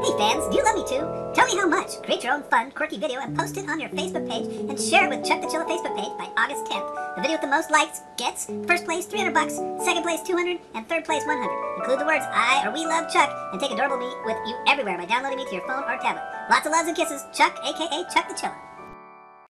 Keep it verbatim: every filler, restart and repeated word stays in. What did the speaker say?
Hey fans, do you love me too? Tell me how much. Create your own fun, quirky video and post it on your Facebook page and share it with Chuck The Chilla Facebook page by August tenth. The video with the most likes gets first place three hundred bucks, second place two hundred, and third place one hundred. Include the words I or we love Chuck and take Adorable Me with you everywhere by downloading me to your phone or tablet. Lots of loves and kisses, Chuck, aka Chuck The Chilla.